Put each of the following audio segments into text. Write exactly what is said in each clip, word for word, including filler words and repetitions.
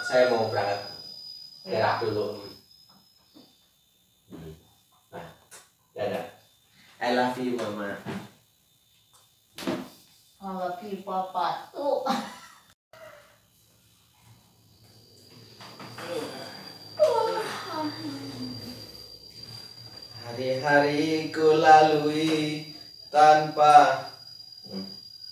saya mau berangkat berak dulu. Nah, dadah. I love you mama. I love you papa tuh. Hari-hari ku lalui tanpa hmm.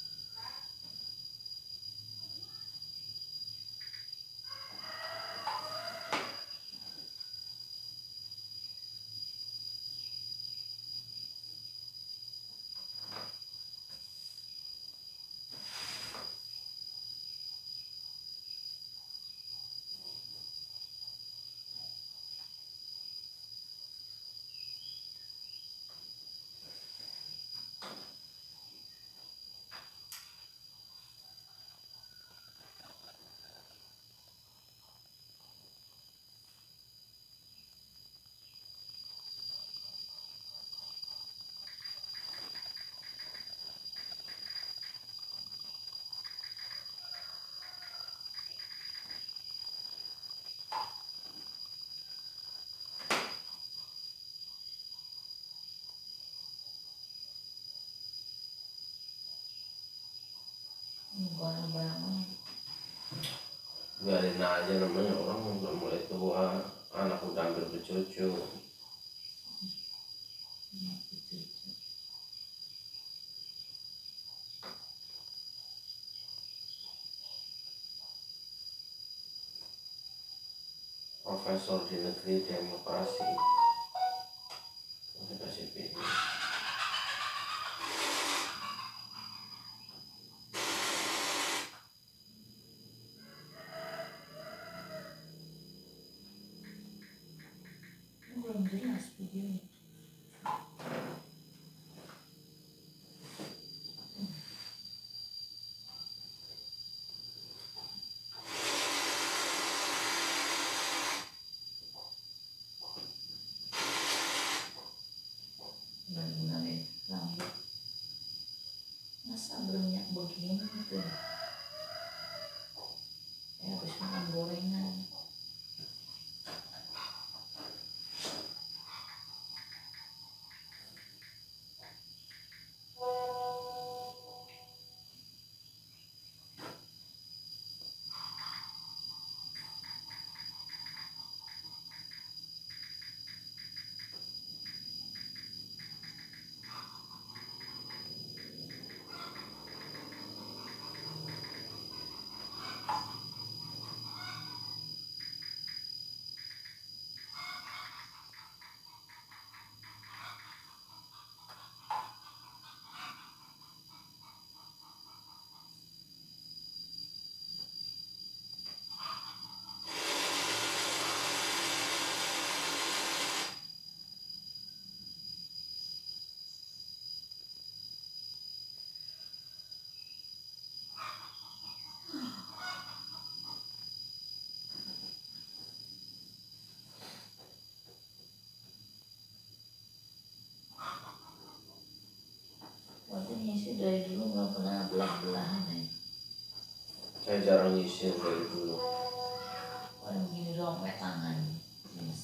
Biarin aja, namanya orang udah mulai tua, anak udah hampir bercucu. Profesor di negeri demokrasi. Saya kasih video. Belum jelas videonya. Benar-benar ya, rambut masa banyak begini tuh. Ya habis makan gorengan. Waktu ngisi dari dulu nggak pernah belah-belahan ya. Saya jarang nyisir dari dulu. Orang begini doang pakai tangan. Yes.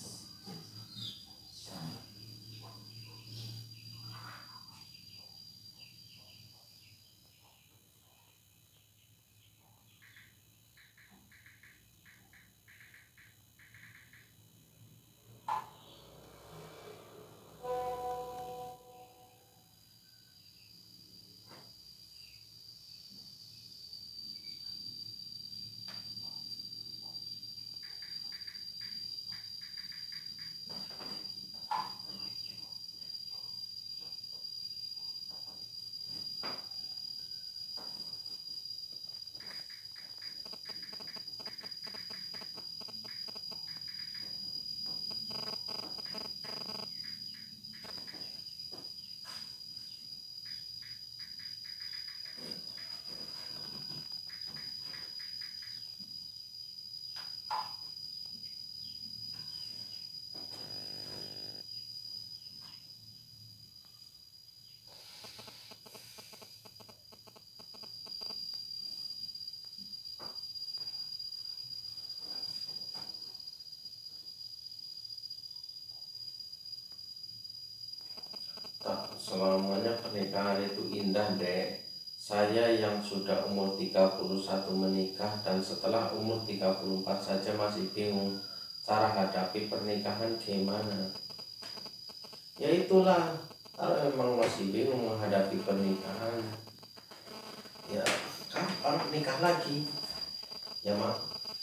selamanya pernikahan itu indah, Dek. Saya yang sudah umur tiga puluh satu menikah dan setelah umur tiga puluh empat saja masih bingung cara hadapi pernikahan gimana. Ya itulah, kalau memang masih bingung menghadapi pernikahan, ya kapan nikah lagi? Ya mak.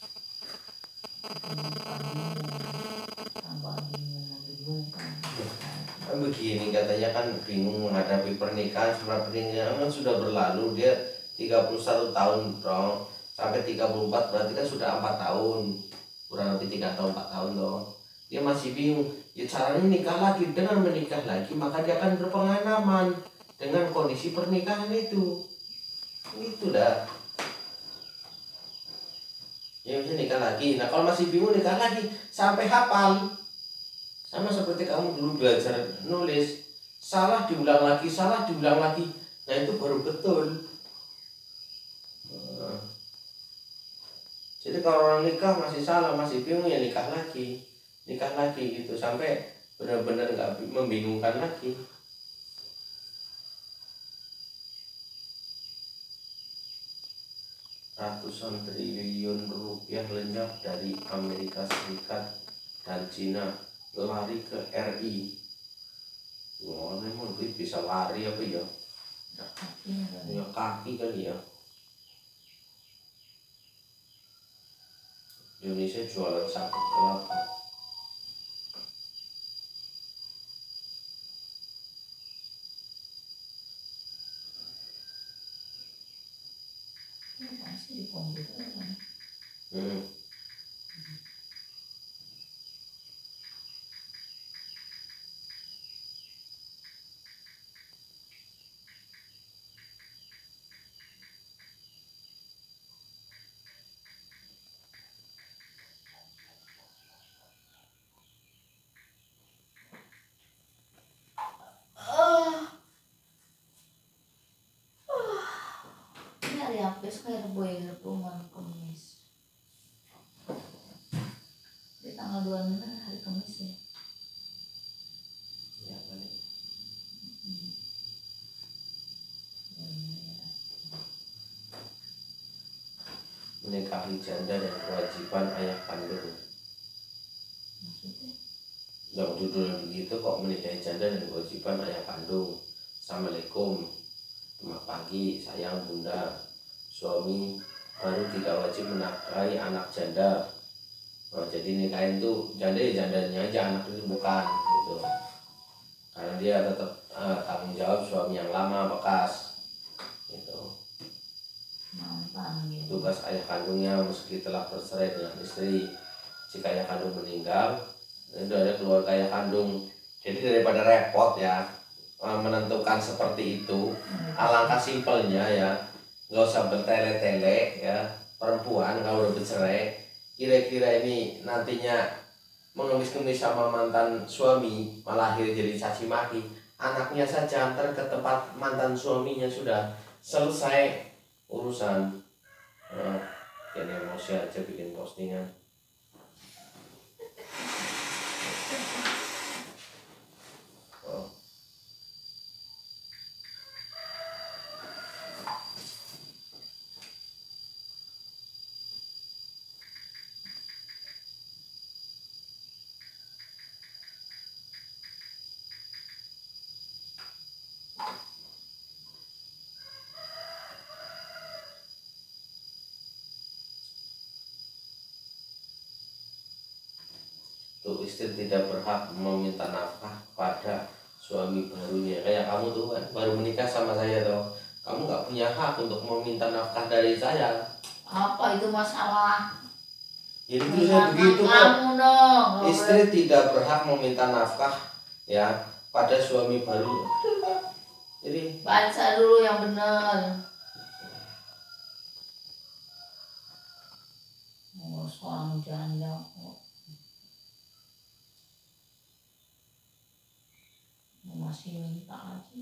Tambah bingung, membingungkan. Kan begini katanya kan bingung menghadapi pernikahan, setelah pernikahan kan sudah berlalu, dia tiga puluh satu tahun bro, sampai tiga puluh empat berarti kan sudah empat tahun, kurang lebih tiga tahun empat tahun dong. Dia masih bingung, ya caranya nikah lagi. Dengan menikah lagi maka dia akan berpengalaman dengan kondisi pernikahan itu. Itu dah. Ya bisa nikah lagi. Nah kalau masih bingung nikah lagi sampai hafal. Sama seperti kamu dulu belajar nulis, salah diulang lagi, salah diulang lagi. Nah itu baru betul. Nah, jadi kalau orang nikah masih salah, masih bingung, ya nikah lagi, nikah lagi gitu sampai benar-benar nggak membingungkan lagi. Ratusan triliun rupiah lenyap dari Amerika Serikat dan Cina lari ke R I. Wah, emang duit bisa lari apa ya? Ya kaki kali ya. Indonesia jualan sabut kelapa. Masih di komputer kan? Hmm. Kayak boy hubungan Kamis di tanggal dua puluh enam hari Kamis ya. Ya balik. Hmm. Menikahi janda dan kewajiban ayah kandung. Maksudnya? Yang judulnya begitu kok, menikahi janda dan kewajiban ayah kandung. Assalamualaikum. Selamat pagi, sayang bunda. Suami baru tidak wajib menafkahi anak janda. Oh, jadi nikahin tuh janda ya jandanya aja, anak itu bukan gitu. Karena dia tetap uh, tanggung jawab suami yang lama bekas gitu. Mantan gitu. Tugas ayah kandungnya meski telah bercerai dengan istri, jika ayah kandung meninggal, itu ada keluarga ayah kandung. Jadi daripada repot ya menentukan seperti itu, alangkah simpelnya ya, nggak usah bertele-tele ya. Perempuan kalau udah bercerai, kira-kira ini nantinya mengemis-kemis sama mantan suami, malah akhirnya jadi caci maki, anaknya saja antar ke tempat mantan suaminya, sudah selesai urusan. Nah, jadi emosi aja bikin postingan. Oh. Tuh, istri tidak berhak meminta nafkah pada suami barunya. Kayak kamu tuh kan baru menikah sama saya tuh, kamu nggak punya hak untuk meminta nafkah dari saya. Apa itu masalah? Jadi tulisnya begitu kok. Kamu dong. Istri tidak berhak meminta nafkah ya pada suami baru. Jadi baca dulu yang benar. Oh, seorang janda kok masih minta aja.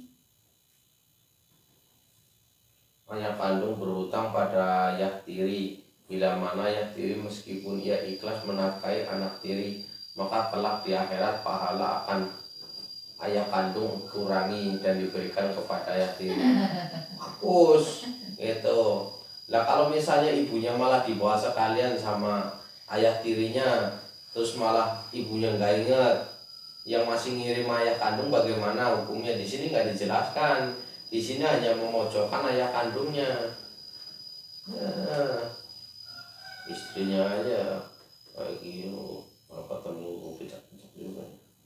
ayah kandung berhutang pada ayah tiri, bila mana ayah tiri meskipun ia ikhlas menafkahi anak tiri, maka kelak di akhirat pahala akan ayah kandung kurangi dan diberikan kepada ayah tiri. Hapus gitu. Lah kalau misalnya ibunya malah dibawa sekalian sama ayah tirinya, terus malah ibunya nggak inget, yang masih ngirim ayah kandung bagaimana hukumnya? Di sini nggak dijelaskan. Di sini hanya memojokkan ayah kandungnya. Nah, istrinya aja kayak gitu, apa ketemu pecah-pecah juga.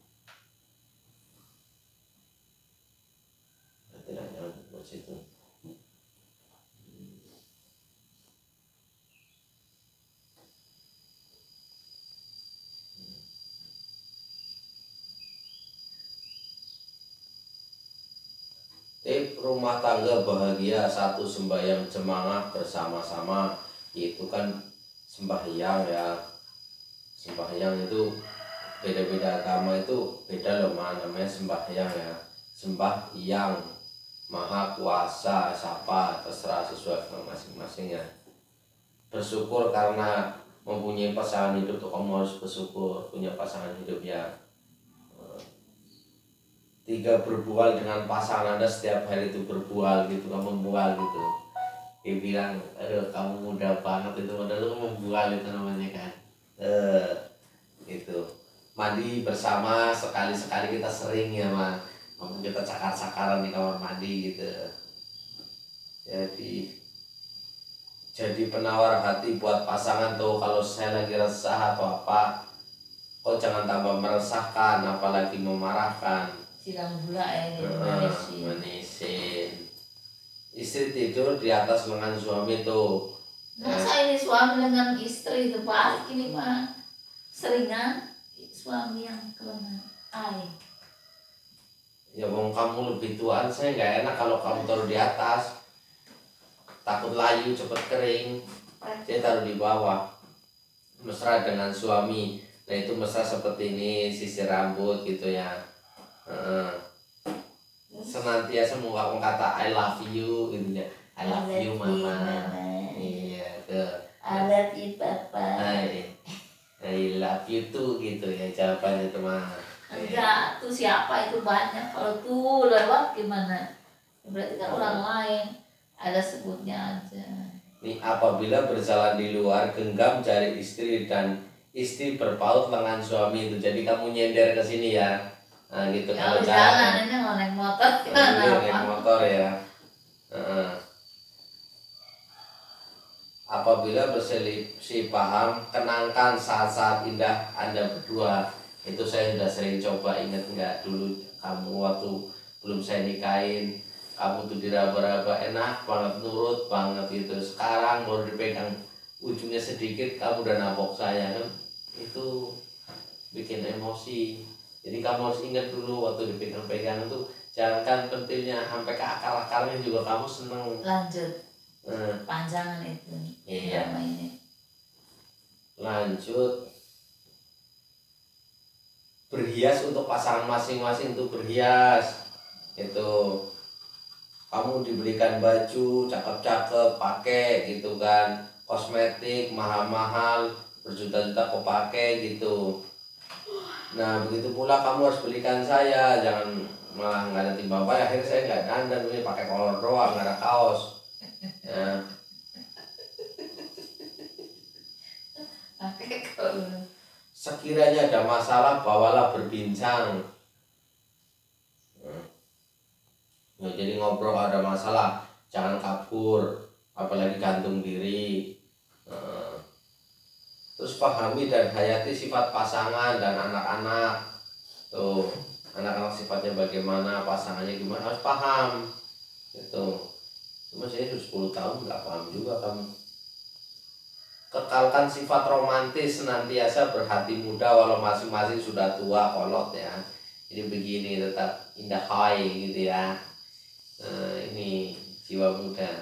Tidak nyambung buat situ. Tip rumah tangga bahagia satu sembahyang jemaah bersama-sama, itu kan sembahyang ya. Sembahyang itu beda-beda agama itu beda loh, mana namanya sembahyang ya. Sembahyang maha kuasa siapa terserah sesuai dengan masing-masing ya. Bersyukur karena mempunyai pasangan hidup tuh, kamu harus bersyukur punya pasangan hidup ya. Tiga, berbual dengan pasangan Anda setiap hari itu berbual gitu, kamu membual gitu. Dia bilang, aduh kamu muda banget itu, padahal lu membual itu namanya kan. Eh, gitu. Mandi bersama, sekali-sekali kita sering ya mah. Kamu kita cakar-cakaran di kamar mandi gitu. Jadi jadi penawar hati buat pasangan tuh, kalau saya lagi resah atau apa, kok jangan tambah meresahkan, apalagi memarahkan. Siram gula ya gitu, Uh, manisin. manisin. Istri tidur di atas lengan suami tuh. Masa ini suami dengan istri itu balik ini mah seringan suami yang ke lengan. Ay. Ya bang, kamu lebih tuaan, saya nggak enak kalau kamu taruh di atas. Takut layu cepet kering. Saya taruh di bawah. Mesra dengan suami. Nah itu mesra seperti ini, sisir rambut gitu ya. Uh, senantiasa mengungkapkan kata I love you gitu ya. I love you mama. Iya tuh. I love you papa. I, I love you too gitu ya jawabannya teman. Enggak, tuh siapa itu banyak. Kalau tuh lewat gimana? Berarti kan orang lain. Ada sebutnya aja. Nih, apabila berjalan di luar genggam jari istri dan istri berpaut lengan suami itu. Jadi kamu nyender ke sini ya. Nah gitu kalau jalan ini mau naik motor gimana? Naik motor ya. Uh, apabila berselisih paham, kenangkan saat-saat indah Anda berdua. Itu saya sudah sering coba, ingat nggak dulu kamu waktu belum saya nikahin, kamu tuh diraba-raba enak banget, nurut banget gitu. Sekarang baru dipegang ujungnya sedikit kamu udah nabok saya kan, itu bikin emosi. Jadi kamu harus ingat dulu waktu dipegang-pegang itu, jangan pentilnya sampai ke akar-akarnya juga kamu seneng. Lanjut. Hmm. Panjangan itu. Iya. Ini. Lanjut. Berhias untuk pasangan masing-masing tuh berhias. Itu kamu diberikan baju cakep-cakep pakai gitu kan, kosmetik mahal-mahal berjuta-juta kau pakai gitu. Nah begitu pula kamu harus belikan saya, jangan malah nggak ada timbang bayar. Akhirnya saya nggak dandan, ini pakai kolor doang, nggak ada kaos. Ya. Pakai kolor. Sekiranya ada masalah bawalah berbincang. Nah, jadi ngobrol kalau ada masalah, jangan kabur, apalagi gantung diri. Nah, terus pahami dan hayati sifat pasangan dan anak-anak. Tuh, anak-anak sifatnya bagaimana, pasangannya gimana, harus paham. Itu. Cuma saya sudah sepuluh tahun nggak paham juga kamu. Kekalkan sifat romantis, senantiasa berhati muda walau masing-masing sudah tua kolot ya. Jadi begini, tetap indah high gitu ya. Nah, ini jiwa muda.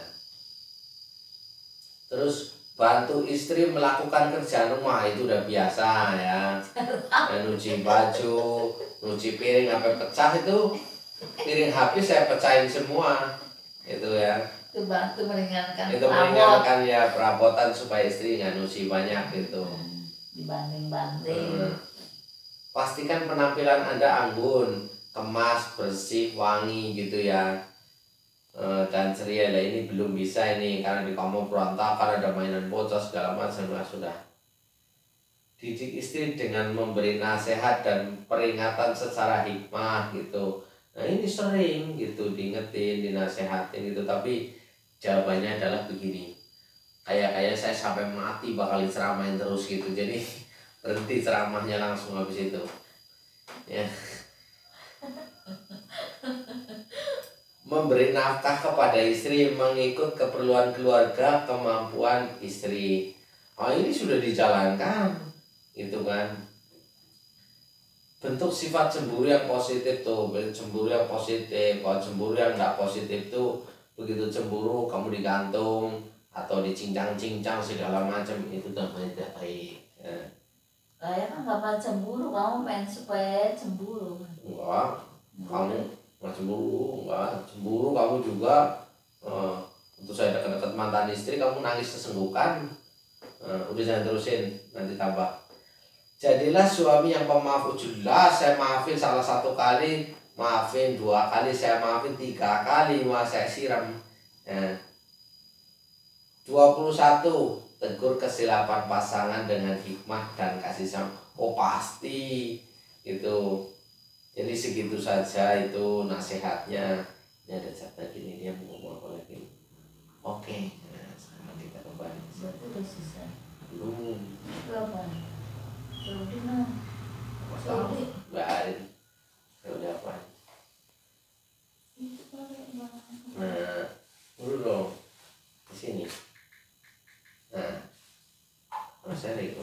Terus bantu istri melakukan kerjaan rumah, itu udah biasa ya. Dan nyuci baju, nyuci piring sampai pecah itu, piring habis saya pecahin semua. Itu ya. Itu bantu meringankan Itu meringankan ya perabotan supaya istri nggak nyuci banyak gitu. Dibanding-banding. Hmm. Pastikan penampilan Anda anggun, kemas, bersih, wangi gitu ya. E, dan ceria lah, ini belum bisa ini karena di kamu berantakan, ada mainan bocah segala macam. Lah sudah, didik istri dengan memberi nasihat dan peringatan secara hikmah gitu. Nah ini sering gitu diingetin, dinasehatin gitu, tapi jawabannya adalah begini, kayak kayak saya sampai mati bakal diceramain terus gitu, jadi berhenti ceramahnya langsung habis itu ya. Memberi nafkah kepada istri mengikut keperluan keluarga, kemampuan istri. Oh ini sudah dijalankan gitu kan. Bentuk sifat cemburu yang positif tuh, cemburu yang positif. Kalau cemburu yang nggak positif tuh, begitu cemburu kamu digantung atau dicincang-cincang segala macam, itu namanya tidak baik ya. Saya kan nggak pernah cemburu, kamu pengen supaya cemburu. Enggak, kamu nggak cemburu, enggak cemburu kamu juga. Uh, untuk saya dekat-dekat mantan istri kamu nangis sesenggukan. Uh, udah jangan terusin, nanti tambah. Jadilah suami yang pemaaf. Jelas saya maafin salah satu kali, maafin dua kali, saya maafin tiga kali, mau saya siram ya. dua puluh satu. Tegur kesilapan pasangan dengan hikmah dan kasih sayang. Oh pasti itu. Jadi segitu saja itu nasihatnya. Ini ada catat gini, dia mau ngomong apa lagi. Oke, nah, sekarang kita kembali. Berarti udah selesai. Belum. Berapa? Jadi nah. Jadi. Barin. Ya udah apa? Nah, dulu dong. Di sini. Nah, oh saya itu.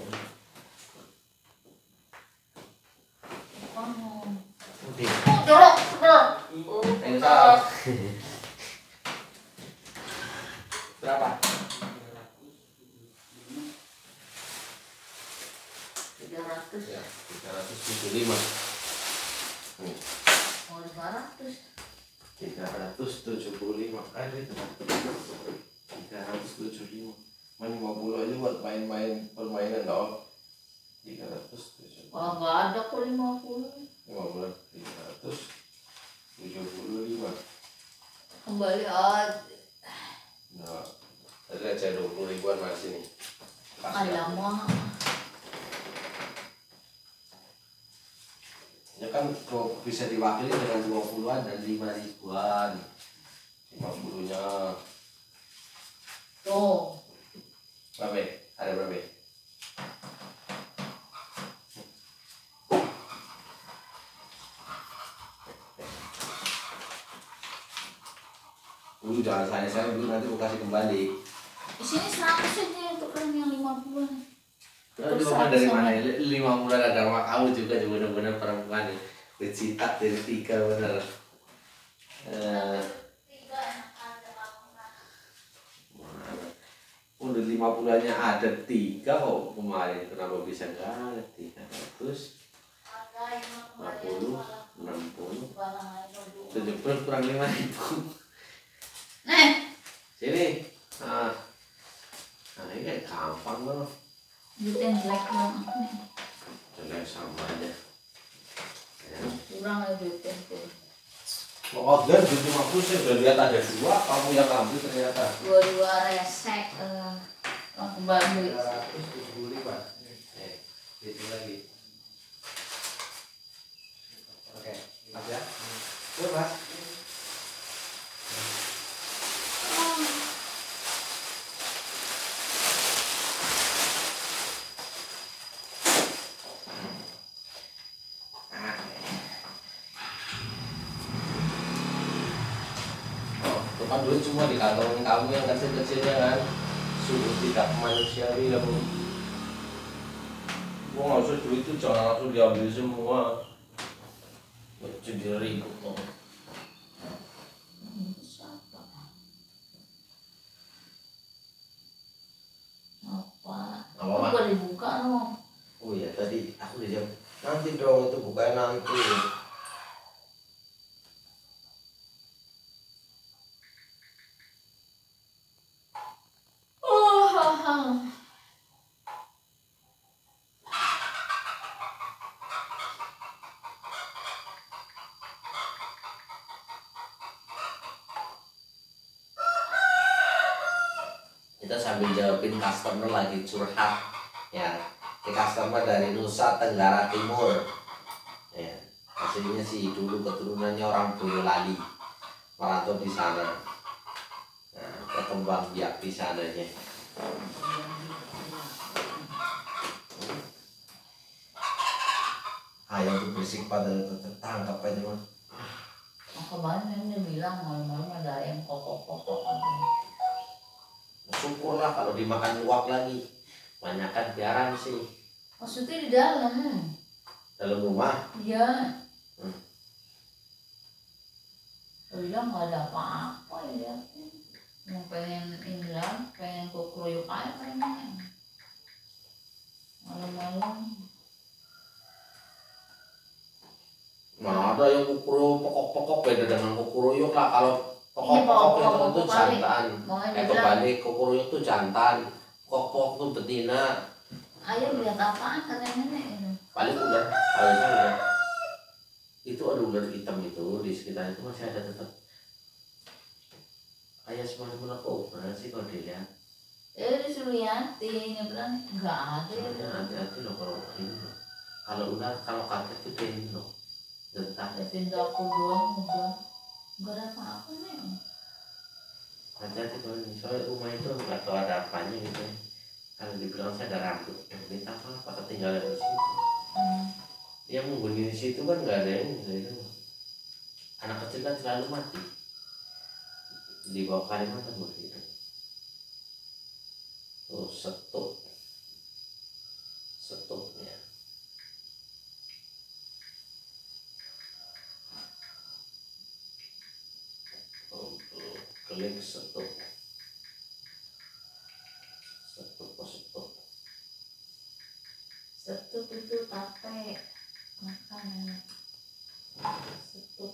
Oh. Oke. Oh, jorok, jorok. Enggak. Berapa? Tiga ratus. Ya, tiga ratus tujuh puluh lima. Nih. Oh, lima ratus. Tiga ratus tujuh puluh lima. Ada itu. Tiga ratus tujuh puluh lima. Main lima puluh aja buat main-main permainan dong. Tiga ratus tujuh puluh. Wah, nggak ada kok lima puluh. Lima puluh. Tiga ratus tujuh puluh lima. Kembali aja. Nah, tadi aja dua puluh ribuan masih nih. Alamak. Ya kan kok bisa diwakili dengan dua puluhan dan lima ribuan. Lima puluhnya. Tuh. Berapa? Ada berapa? Dulu jangan saya saya dulu nanti mau kasih kembali. Di sini seratus aja untuk kalian yang lima puluh. Itu cuma dari mana? Lima bulan ada rumah kamu juga juga benar-benar perempuan ya. Bercitak dari tiga benar. Eh, udah lima bulannya ada tiga kok kemarin, kenapa bisa nggak ada? Tiga ratus lima puluh, enam puluh, tujuh puluh kurang lima ribu. Nih, Sini. Nah, nah ini kayak gampang loh. duit yang jelek banget nih. Jelek sama aja. Ya. Kurang ya duitnya tuh. Oh, dan duit lima puluh saya udah lihat ada dua, kamu yang ambil ternyata. Dua-dua resek. Eh, mau kembali duit. tiga ratus tujuh puluh lima. Eh, itu lagi. Oke, Mas ya. Yuk, Mas. Kan duit semua di kantong kamu yang kecil-kecilnya kan. Sungguh tidak manusiawi kamu. Gua nggak usah duit itu jangan langsung diambil semua. Jadi ribut kok. Siapa? Apa? Apa, Kok Mak? boleh dibuka dong? Oh iya tadi aku udah jam. Nanti dong itu bukain nanti. Oh, haha. kita sambil jawabin customer lagi curhat ya. Ini customer dari Nusa Tenggara Timur ya, aslinya sih dulu keturunannya orang Boyolali, merantau di sana. Nah, berkembang biak di sananya. Ayam tuh berisik pada tertangkap aja mah. Oh, kemarin dia bilang malam-malam ada ayam kokok-kokok. Syukurlah kalau dimakan luwak lagi. Banyakan piaraan sih. Maksudnya di dalam. Dalam rumah? Iya. Hmm. Dia bilang nggak ada apa-apa ya. Yang pengen ini lah, pengen kukuruyuk aja pengen. Malam-malam. Nah, ada yang kukuruyuk pokok-pokok beda dengan kukuruyuk lah. Kalau Iya, pokok-pokok itu pokok-pokok itu kali. jantan. Makanya Eh dia bilang, kebalik, kukuruyuk itu jantan. Pokok-pokok itu betina. ayam lihat apaan katanya nenek itu. Paling ular, harusnya ular. Itu ada ular hitam itu di sekitar itu masih ada tetap. Kayak semacam kobra sih kalau dilihat. Eh disuruh liatin, dia bilang nggak ada. Soalnya hati-hati loh kalau ini loh. Kalau ular, kalau kaget itu dia ini loh. Gentar. Liatin dapur doang udah. Nggak ada apa-apa nih. Hati-hati kalau ini, soalnya rumah itu nggak tahu ada apanya gitu ya. Kalau dibilang saya ada rambut, yang minta apa ketinggalan di situ. Hmm. Dia menghuni di situ kan nggak ada yang gitu. Anak kecil kan selalu mati. Di bawah Kalimantan begitu. Tuh setuk, setuknya. Untuk klik setuk. Setuk kok setuk. Setuk itu tape makan setuk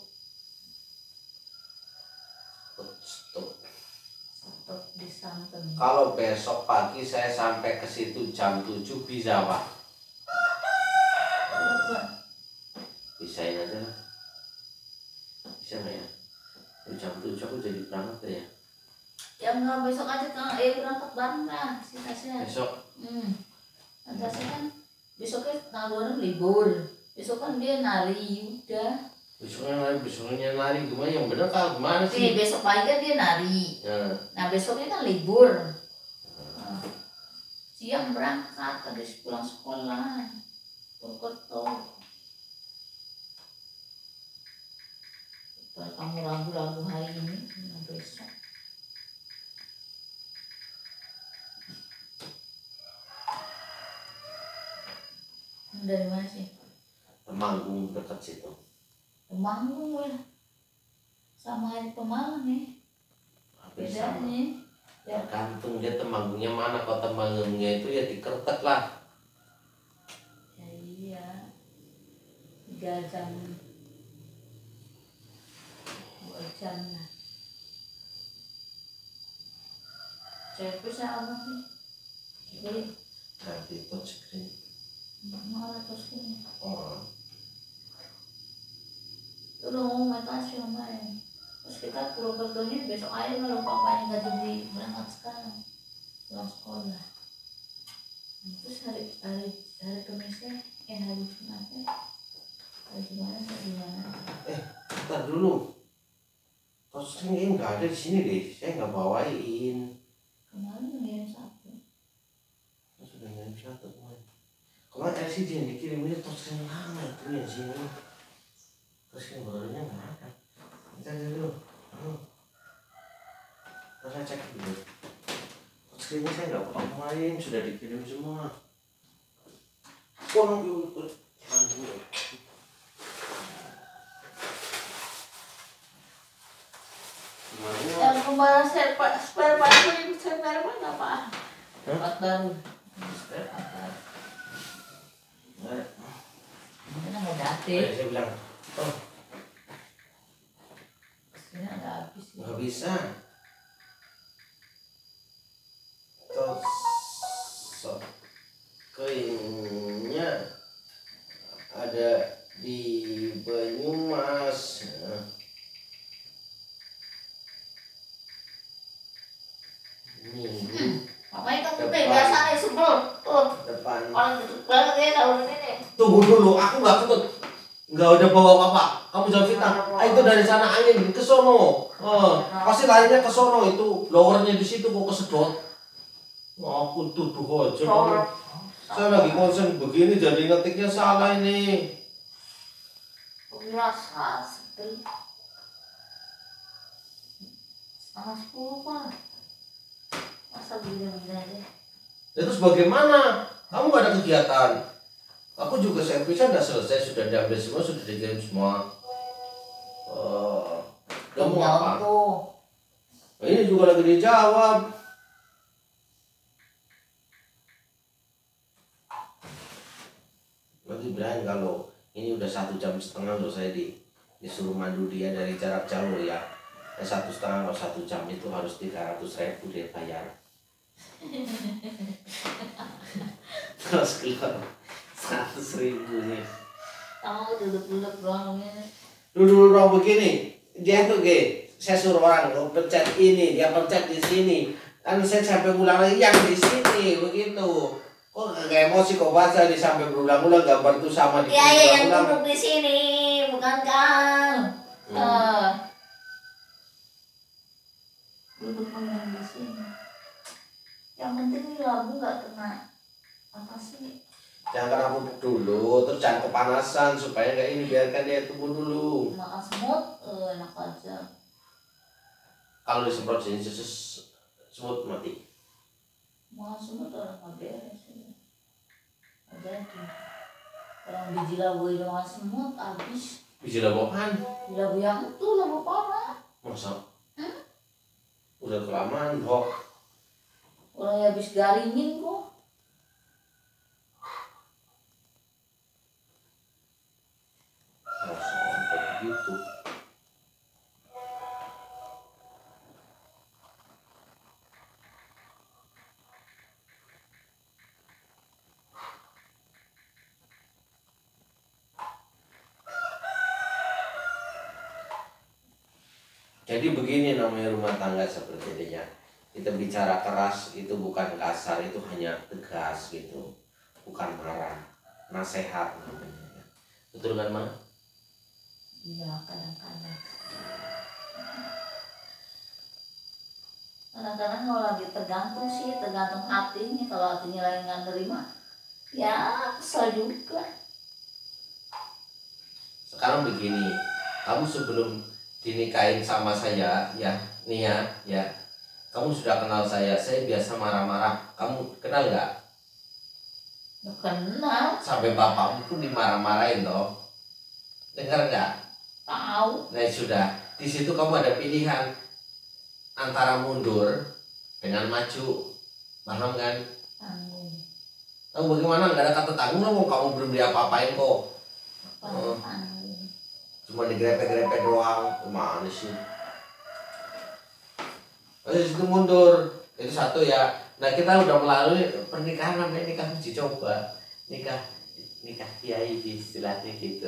Setuk. setuk di santan. Kalau besok pagi saya sampai ke situ jam tujuh bisa Pak? Bisain aja lah. Bisa nggak ya? Jam tujuh aku jadi berangkat deh ya. Ya nggak, besok aja kan, eh berangkat bareng lah si Tasya. Besok. Hmm. Tasya kan besoknya tanggal dua puluh enam libur. Besok kan dia nari udah. Besoknya nari, besoknya nari gimana? Yang bener kalau gimana Oke, sih? besok pagi kan dia nari. Ya. Nah besoknya kan libur. Nah, siang berangkat habis pulang sekolah. Purwokerto. Kalau kamu ragu-ragu hari ini, nah besok. Dari mana sih? Temanggung dekat situ. Temanggung ya. Sama aja Pemalang ya. Habis sama. Bedanya. Ya. Tergantung dia Temanggungnya mana. Kalau Temanggungnya itu ya di Kertek lah. Ya iya. Tiga jam. Dua jam lah. Cewek sama sih. Beli. Ganti touchscreen. Malah terus ini. Oh. Itu udah ngomong metasi kemarin. Terus kita Purwokertonya besok aja kalau papanya nggak jadi berangkat sekarang pulang sekolah. Terus hari hari hari Kamisnya eh hari Jumatnya hari Jumatnya hari gimana? Eh, ntar dulu. Touchscreen ini nggak ada di sini deh. Saya nggak bawain. Kemarin ngirim satu. Saya sudah ngirim satu kemarin. Kemarin L C D yang dikirim ini touchscreen lama itu yang sini. Touchscreen barunya nggak ada. Kita dulu. Hmm. Terus saya cek dulu. Touchscreennya saya nggak bawa kemarin, sudah dikirim semua. Wah, yuk, Yang kemarin spare part spare part itu spare part apa? Part baru. Spare part baru. Mungkin nggak date. Saya bilang, oh Ini ada habis. nggak bisa. Terus kayaknya ada di Banyumas. Minggu Orang gitu banget ya tahun ini. Tunggu dulu, aku nggak ketut. Nggak ada bawa apa-apa. Kamu jangan fitnah. Ah, itu dari sana angin ke sono. Oh, pasti larinya ke sono itu. Blowernya di situ kok kesedot. Aku tuduh aja. Kamu. Saya lagi konsen begini jadi ngetiknya salah ini. Biasa seperti setengah sepuluh pak. Masa begini-begini aja. Terus bagaimana? Kamu nggak ada kegiatan? Aku juga servisnya udah selesai, sudah diambil semua, sudah dikirim semua. Uh, kamu apa? Tuh. Ini juga lagi dijawab. Lagi bilang kalau ini udah satu jam setengah loh saya di disuruh mandu dia dari jarak jauh ya. Ya satu setengah atau satu jam itu harus tiga ratus ribu dia bayar. Terus keluar seratus ribu nih. Kamu duduk-duduk doang ini. Duduk doang begini. Dia tuh ge, saya suruh orang lo pencet ini, dia pencet di sini. Kan saya sampai ulang lagi yang di sini begitu. Kok kayak emosi kok baca di sampai berulang-ulang gambar tuh sama di Iya ya, yang duduk di sini, bukan kang. Hmm. Uh. Duduk yang di sini. Yang penting ini labu nggak kena apa sih? Jangan kena pupuk dulu, terus jangan kepanasan supaya kayak ini, biarkan dia tumbuh dulu. Makan semut, uh, enak aja. Kalau disemprot sini susus semut mati. Makan semut orang nggak beres ya. Jadi orang biji labu itu makan semut habis. Biji labu apaan? Biji labu yang itu labu parah. Masa? Hmm? Udah kelamaan, Bok. Orang habis garingin kok. Masa sampai begitu? Jadi begini namanya rumah tangga seperti ini ya. Kita bicara keras itu bukan kasar, itu hanya tegas gitu, bukan marah, nasihat namanya. Betul kan, Ma? Iya, kadang-kadang. Kadang-kadang kalau lagi tergantung sih, tergantung hatinya. Kalau hatinya lagi nggak nerima, ya kesel juga. Sekarang begini, kamu sebelum dinikahin sama saya, ya, nih ya, ya. Kamu sudah kenal saya, saya biasa marah-marah. Kamu kenal nggak? Ya kenal. Sampai bapakmu pun dimarah-marahin toh. Dengar nggak? Tahu. Nah sudah, di situ kamu ada pilihan antara mundur dengan maju, paham kan? Tanggung. Tahu bagaimana? Nggak ada kata tanggung loh, kamu belum diapa-apain kok. Oh. Tanggung. Cuma digrepet-grepet doang, gimana sih? Terus itu mundur, itu satu ya. Nah kita udah melalui pernikahan, namanya nikah uji coba, nikah nikah kiai istilahnya gitu.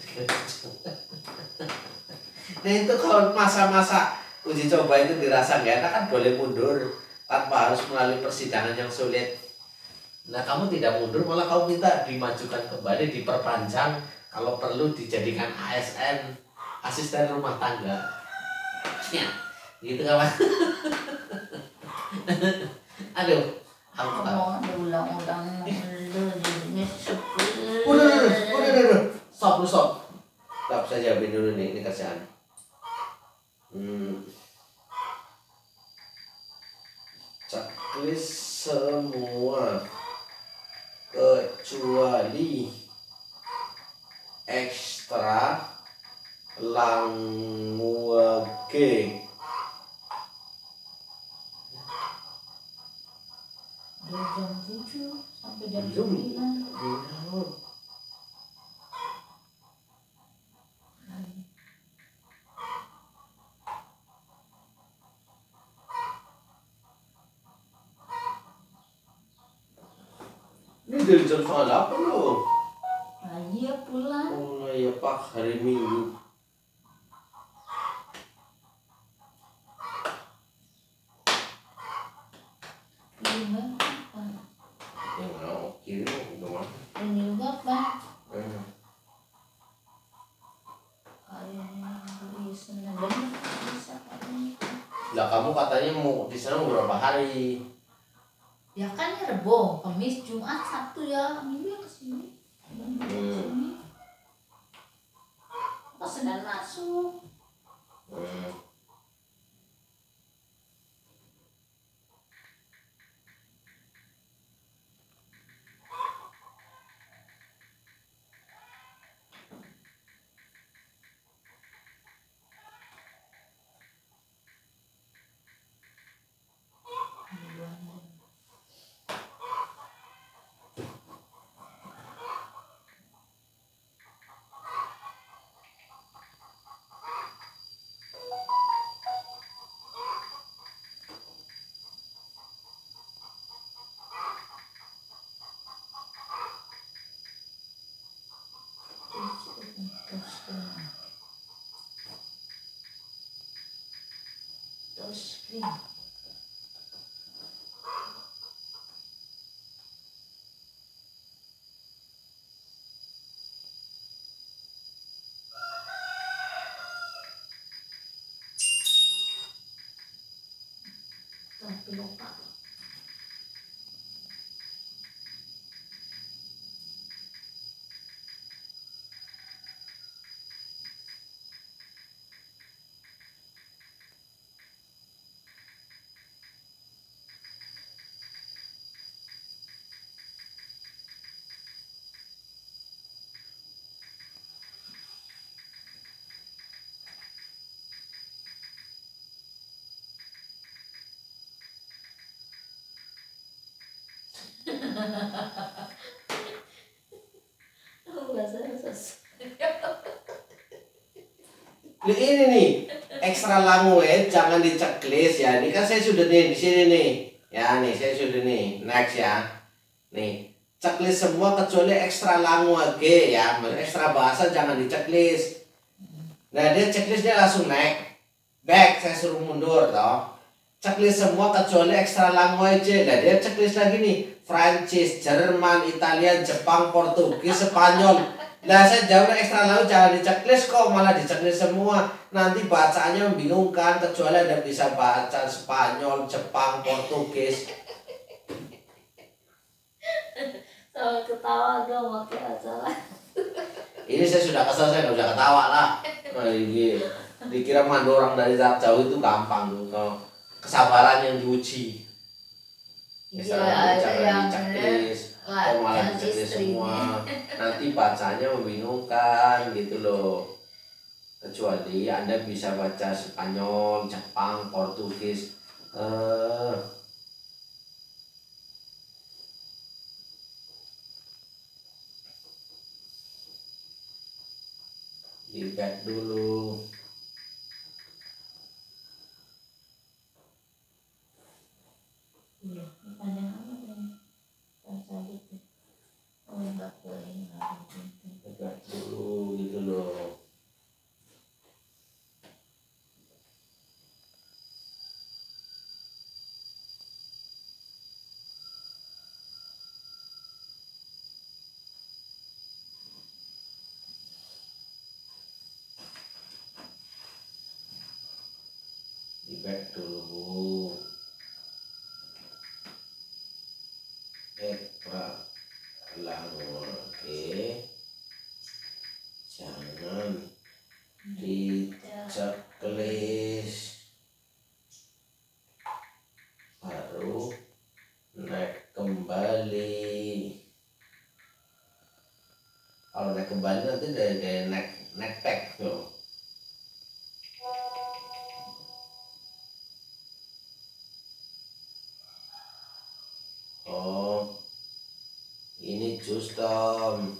Nah itu kalau masa-masa uji coba itu dirasa nggak enak kan boleh mundur tanpa harus melalui persidangan yang sulit. Nah kamu tidak mundur, malah kamu minta dimajukan kembali, diperpanjang, kalau perlu dijadikan A S N, asisten rumah tangga. Ya. Gitu kawan. Aduh, aku mau ulang-ulang jadinya sepuluh. Udah, udah, udah, udah, udah. Stop, stop. Stop, saya jawabin dulu nih, ini kerjaan. Hmm. Checklist semua kecuali ekstra language. Dari jam tujuh sampai jam sembilan. Ini dari jam setengah delapan loh. Nah, iya pulang. Oh iya Pak, hari Minggu. Gimana? Ya mau kirim. kamu katanya mau di sana berapa hari? Ya kan ya Rebo, Kamis, Jumat, Sabtu ya, Minggu ya kesini. Minggu ya kesini. Pas Senin masuk. Hmm. Touchscreen. Tapi lupa. Oh, bahasa Ini nih extra language jangan di checklist ya. Ini kan saya sudah nih di sini nih. Ya nih saya sudah nih next ya. Nih checklist semua kecuali extra language ya. Ekstra bahasa jangan di checklist. Nah dia checklistnya langsung naik. Back saya suruh mundur toh. Checklist semua kecuali extra language. Nah dia checklist lagi nih. Prancis, Jerman, Italia, Jepang, Portugis, Spanyol. Nah saya jawab ekstra language jangan di checklist kok malah di checklist semua. Nanti bacaannya membingungkan kecuali Anda bisa baca Spanyol, Jepang, Portugis. Sama ketawa dong waktu acara. Ini saya sudah kesel, saya nggak bisa ketawa lah. Nah, ini dikira mandu orang dari jarak jauh itu gampang tuh. Kalau kesabaran yang diuji. Iya, ada yang di checklist, kok malah di checklist semua. Nanti bacanya membingungkan gitu loh. Kecuali Anda bisa baca Spanyol, Jepang, Portugis. Eh, di back dulu. Iya, panjang amat ini. Kan cabut ya. Oh, enggak boleh, enggak boleh. Di back dulu gitu loh. Di back dulu. Ekstra language. Oke. Jangan di checklist. Baru naik kembali. Kalau naik kembali nanti dari, dari naik naik pack tuh. Oh, ini custom.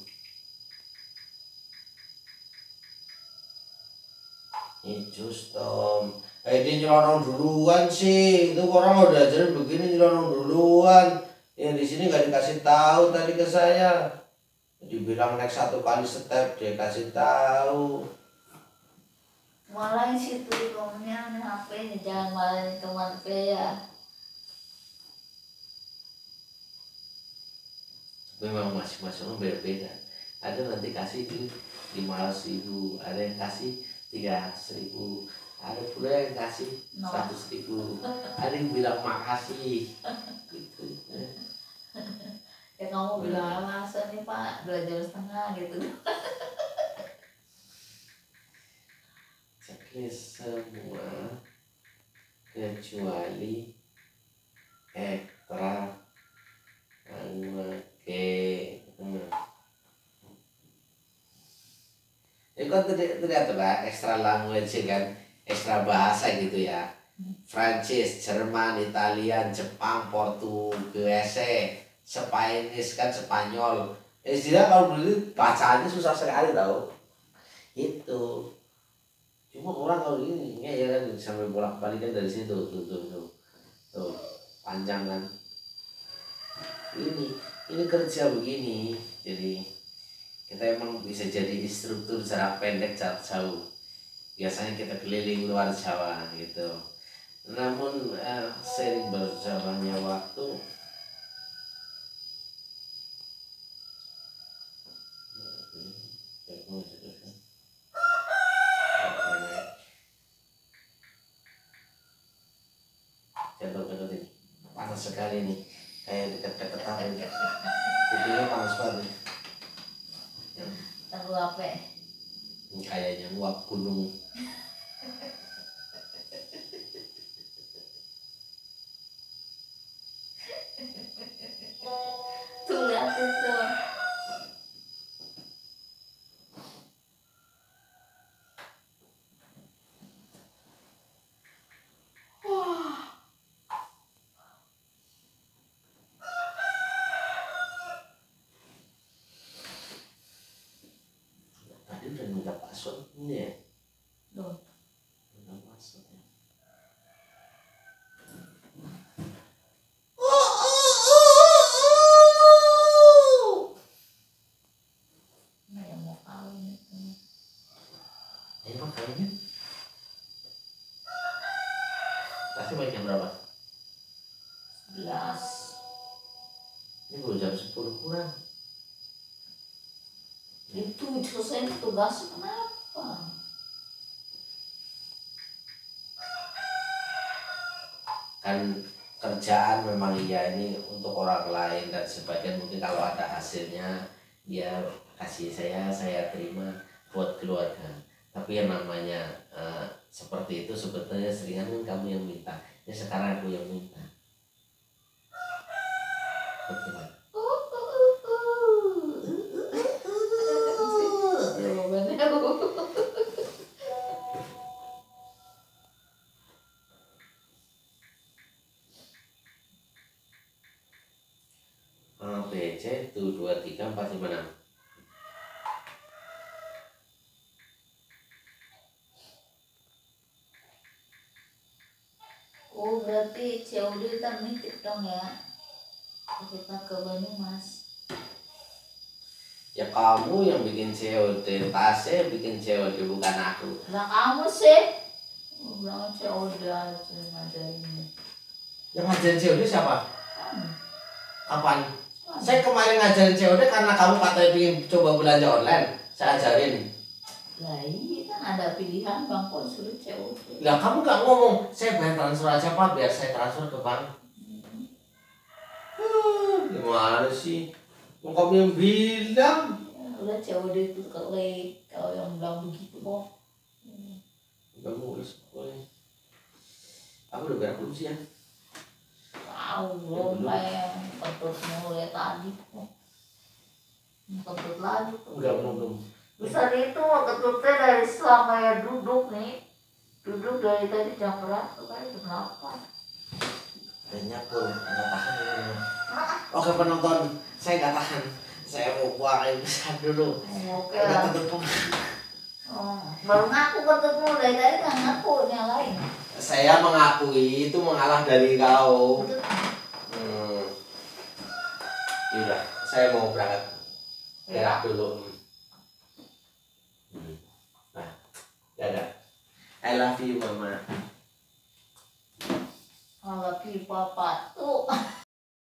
Ini custom. Eh dia nyelonong duluan sih. Itu orang udah ajarin begini nyelonong duluan. Yang di sini nggak dikasih tahu tadi ke saya. Dibilang naik satu kali step dia kasih tahu. Malah situ di komennya H P-nya jangan malah teman P ya. Memang masing-masing orang beda-beda. Ada nanti kasih di lima ratus ribu, ada yang kasih tiga ratus ribu, Ada pula yang kasih No. seratus ribu, ada yang bilang makasih gitu. Ya kamu bilang alasan nih Pak, dua jam setengah gitu. Checklist semua kecuali ekstra language. Hmm. Itu kan terlihat lah ekstra language kan, ekstra bahasa gitu ya. Prancis, Jerman, Italian, Jepang, Portugese, Spanish kan Spanyol. Istilah kalau beli bacaannya susah sekali tau. Itu. Cuma orang kalau ini ya kan sampai bolak balik kan dari situ tuh tuh tuh, tuh panjang kan. Ini ini kerja begini, jadi kita emang bisa jadi instruktur jarak pendek jarak jauh. Biasanya kita keliling luar Jawa gitu. Namun eh, sering berjalannya waktu contoh-contoh ini panas sekali nih, kayak dekat-dekat apa ini, pipinya panas banget. Tahu apa? Ini kayaknya nguap gunung. Tuh lihat itu. Tadi udah minta password ini ya. Tuh. Minta password ya. Nah, yang mau kawin itu. Ini mah kayaknya. Tadi baiknya berapa? Sebelas. Ini baru jam sepuluh kurang. Itu selesai tugas kenapa? Kan kerjaan memang iya ini untuk orang lain dan sebagian mungkin kalau ada hasilnya ya kasih saya saya terima buat keluarga. Tapi yang namanya eh, seperti itu sebetulnya seringan kan kamu yang minta. Ya sekarang aku yang minta. Betul. Jawabannya A, B, C, tuh dua, tiga, empat, lima, enam. Oh berarti C O D kita nitip dong ya. Kita ke Banyumas. Ya kamu yang bikin C O D, tasnya bikin C O D bukan aku. Lah kamu sih. Oh, bilang C O D aja ngajarin. Yang ngajarin C O D siapa? Kamu. Kapan? Saya kemarin ngajarin C O D karena kamu katanya ingin coba belanja online. Saya ajarin. Lah iya kan ada pilihan bang kok suruh C O D. Lah kamu gak ngomong, saya bayar transfer aja pak, biar saya transfer ke bank. Hmm, gimana sih? Mau kamu yang bilang? Ya, udah C O D itu kalau kalau yang bilang begitu kok. Gak mulus pokoknya. Aku udah berak belum sih ya? Tahu belum kayak kentut mulai tadi kok. Kentut lagi tuh. Udah belum belum. Terus hari itu kentutnya dari selama ya duduk nih. Duduk dari tadi jam berapa? Kayak jam delapan. Kayaknya aku nggak tahan ini. Oke penonton, saya nggak tahan. Saya mau buang air besar dulu. Oke Udah lah. ketemu. Oh, baru ngaku kentutmu dari tadi nggak ngaku yang lain. Saya mengakui itu mengalah dari kau. Kentut. Hmm. Yaudah, saya mau berangkat. Berak dulu. Hmm. Nah, dadah. I love you mama. Kalau papa tuh.